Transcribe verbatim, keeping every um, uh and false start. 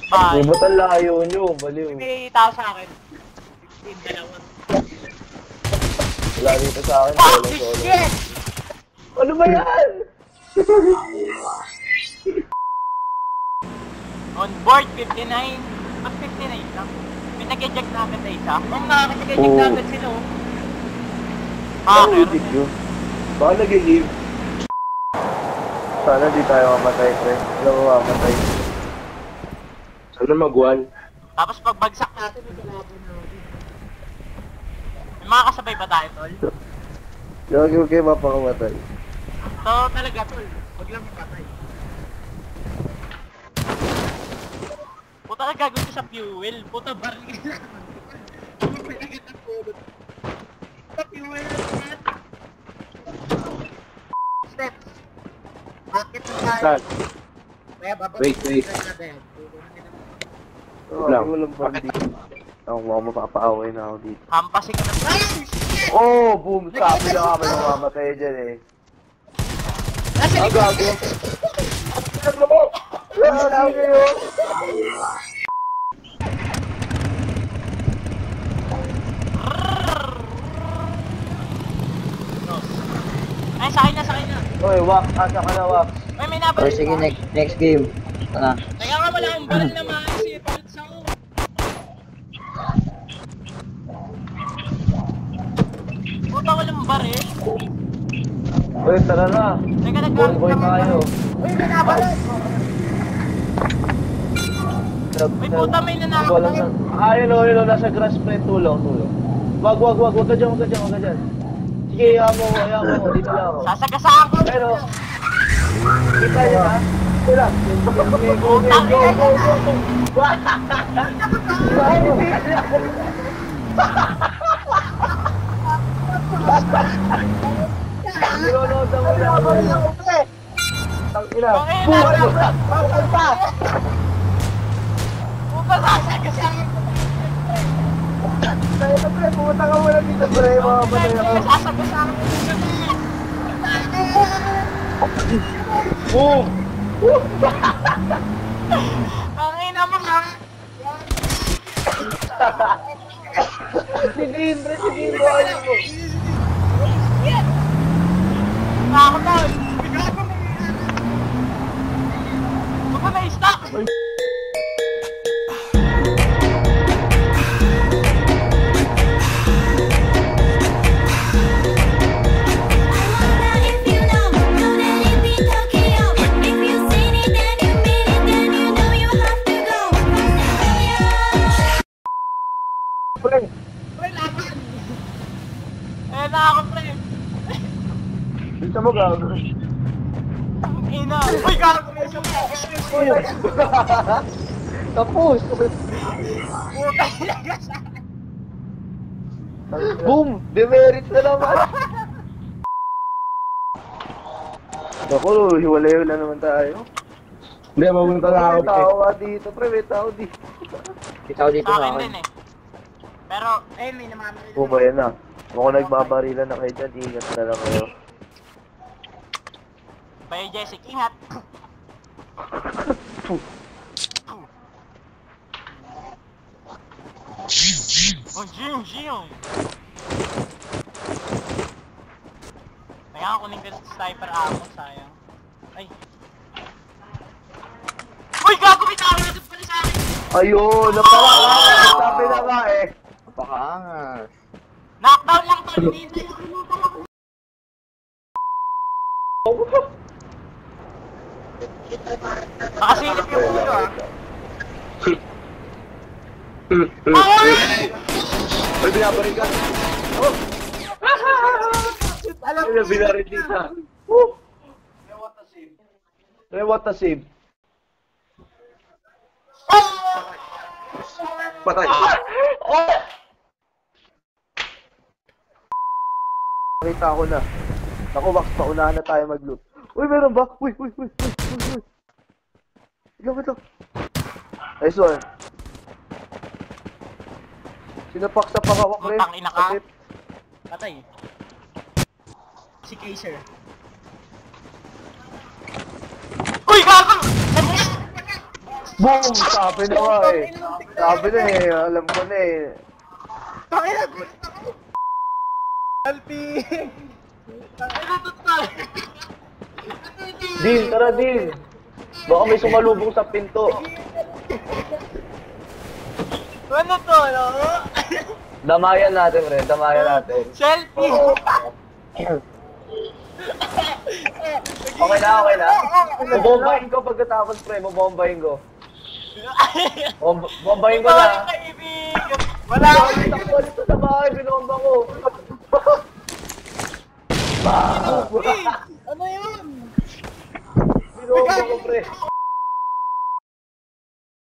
Bye. Di ba't ang layo nyo? Baliw. May tao sa akin. fifteen, dalawa. Wala dito sa akin. Fuck this shit! Ano ba yan? On board, fifty-nine. Ba't fifty-nine lang? May nag-eject na agad na isa. Oo nga, may nag-eject na agad sila. Hacker. Baka nag-i-give. Sana di tayo mamatay, pre. Wala ko mamatay. Sana mag-one. Tapos pagbagsak natin, may kalaban natin. May mga kasabay ba tayo, tol? Huwag yung kayo mapakamatay. So, talaga, tol. Huwag lang mapatay. Puta ka gagawin ko sa fuel. Puta baril lang. Ano ba yung kita po? Sa fuel lang. Steps. Bakit na tayo? Saan? Wait, wait. Oo, lang. Walang bandi. Ako mga mapapaaway na ako dito. Hampasin ka na. Oh, boom! Sabi na kami mamamatay dyan eh. Nasa likod! Gago! Ano mo? Ano kayo? Ay, sa akin na, sa akin na. Oy, Wax! Asa ka na, Wax? Ay, may nabaril. Oh, sige, next, next game. Tara. Teka nga, wala akong baril na maasi. Palit sa ako. Puta, walang baril. Uy, tara na. Teka, naggamit Bonboy lang ako. tayo. Uy, may nabaril. Uy, puta, may nanakot Wala tayo. na. Ah, yun o, yun o. Nasa grass pre. Tulong, tulong. Wag, wag, wag. Wag ka dyan, wag ka dyan, wag ka dyan. Sige, hayaan mo, hayaan mo. Dito lang ako. Sasagasaan ko. Pero, kita niya ha? Wala. Go, go, go, go, go, go. Ninonood ang wala ko. Tangina. Buwan mo. Buwan pa. Puta, sasagasaan ko. Kaya na pre, pumunta ka muna dito pre. Mga patay ako. Sasagasaan ko. Boom! Pangina mo nga. Si Dean, pre, si Dean, ayun mo. Ako na. Huwag ko na-stop. Pre, Pre, laban. Eh, na ako, pre. dito mo gago. Ina. Uy, gago na isa. Tapos! Puta, ilagas. Boom! Demerits na naman! Ako, hiwalay na naman tayo. Hindi, mamunta na ako. May tao ka dito, pre. May tao dito. Kita ko dito Sa na akin ako. din eh. Pero, eh, may namamaril. Oo ba yan na? Kung nagbabarilan na kayo dyan, ingat na lang kayo. Bayo Jessic, ingat. Oh, Jim, Jim. Kaya kunin ko sa sniper ammo, sayang. Ay. Uy, gago, may tao na pala sa akin. Ayun! Napaka! Sabi na nga eh! Napakaangas. Knockdown lang to, hindi na yung nakasilip yung ulo ah. Ay! Ay, binabarin ka! Oh! Alam Ay, binarin dito! Oh! Ay, what a save! Patay! Oh! Nakita ko na. Naku, Wax, paunahan na tayo mag-loot. Uy, meron ba? Uy, uy, uy, uy, uy, uy. Ikaw ba ito? Nice one. Sinapak sa pakawak, pre. Putang ina ka. Kapit. Patay. Si Kaiser. Uy, gago! Boom! Sabi na nga eh. Sabi na eh. Alam ko na eh. Pakina, gulit ako. Alpi! Ano to to? Deal, tara deal. Baka may sumalubong sa pinto. Ano to, no? Damayan natin, pre. Damayan natin. Selfie! Okay na, okay na. Bobombahin ko pagkatapos, pre. Bobombahin ko. Bomb- Bombahin ko Ikaw ang na. kaibigan! Wala Wala akong akong takbo dito sa bahay. Binomba ko. Selfie! Ano yun? Binomba ko, pre.